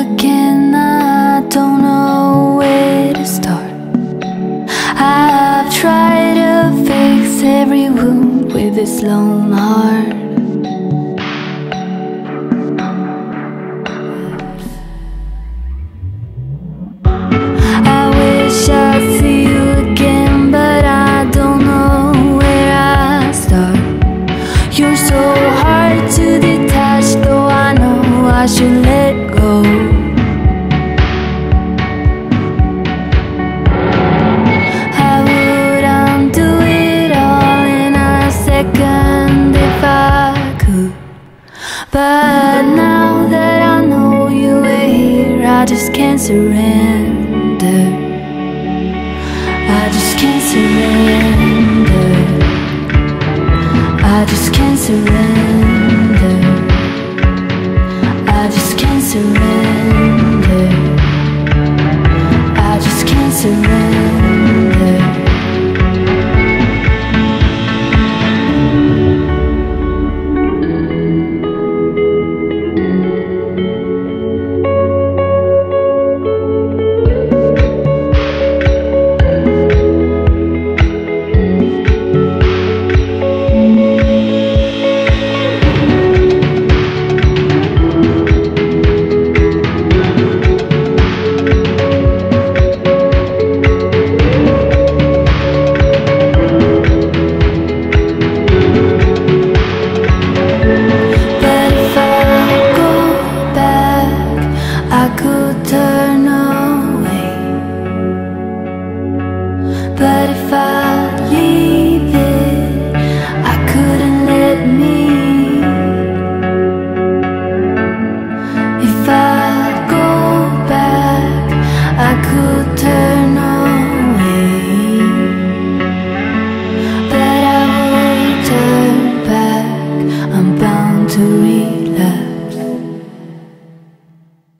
again, I don't know where to start. I've tried to fix every wound with this lone heart. I wish I'd see you again, but I don't know where I start. You're so hard to detach, though I know I should let go. I would undo it all in a second if I could, but now that I know you were here, I just can't surrender. I just can't surrender. I just can't surrender.